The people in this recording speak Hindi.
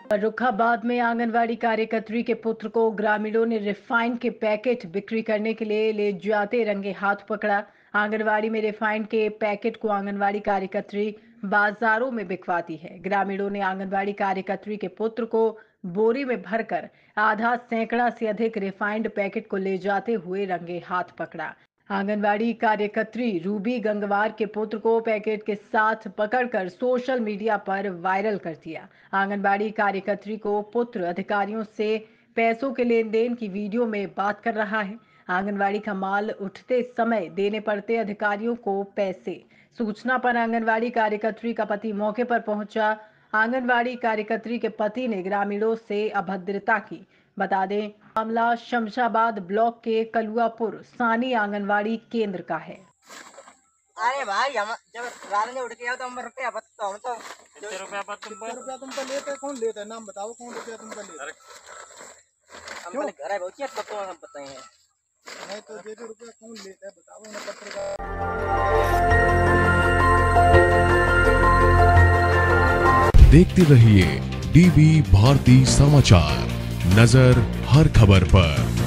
फर्रुखाबाद में आंगनवाड़ी कार्यकर्त्री के पुत्र को ग्रामीणों ने रिफाइंड के पैकेट बिक्री करने के लिए ले जाते रंगे हाथ पकड़ा। आंगनवाड़ी में रिफाइंड के पैकेट को आंगनवाड़ी कार्यकर्त्री बाजारों में बिकवाती है। ग्रामीणों ने आंगनवाड़ी कार्यकर्त्री के पुत्र को बोरी में भरकर आधा सैकड़ा से अधिक रिफाइंड पैकेट को ले जाते हुए रंगे हाथ पकड़ा। आंगनवाड़ी कार्यकर्त्री रूबी गंगवार के पुत्र को पैकेट के साथ पकड़कर सोशल मीडिया पर वायरल कर दिया। आंगनवाड़ी कार्यकर्त्री को पुत्र अधिकारियों से पैसों के लेन देन की वीडियो में बात कर रहा है। आंगनवाड़ी का माल उठते समय देने पड़ते अधिकारियों को पैसे। सूचना पर आंगनवाड़ी कार्यकर्त्री का पति मौके पर पहुंचा। आंगनवाड़ी कार्यकर्त्री के पति ने ग्रामीणों से अभद्रता की। बता दें, मामला शमशाबाद ब्लॉक के कलुआपुर सानी आंगनवाड़ी केंद्र का है। अरे भाई हम जब रात में उठ के आओ तो हम रुपया बताओ हम तो रुपया तुम तो लेते कौन लेता है? नाम बताओ कौन रुपया तुम तो लेते? हम अपने घर आए बहुत तो हम बताए हैं नहीं तो दे दो रुपया कौन लेता है बताओ ना। पत्रकार देखते रहिए डीवी भारती समाचार, नजर हर खबर पर।